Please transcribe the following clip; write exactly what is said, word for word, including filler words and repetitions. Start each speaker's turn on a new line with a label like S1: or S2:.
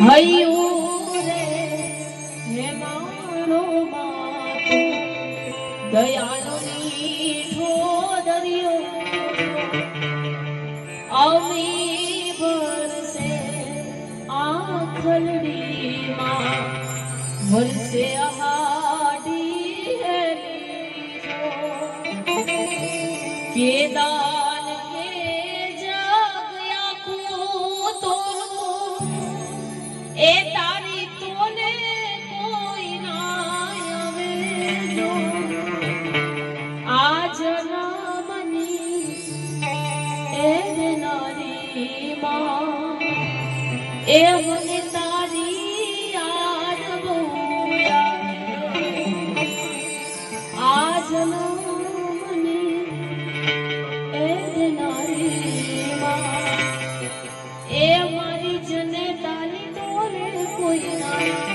S1: હૈયું રે હે મારો માથું દયાળો મીઠો દરિયો અમી વરસે આખલડીમાં વરસે હાડી કે દાન કે જગ્યા કો તો એ તારી તોને કોઈ ના આવે જો આજ નામની એ નારી માં એ મને તારી યાદ બહુ આવે આજ નામની એ નારી માં એ મારી જને તારી તોને કોઈ ના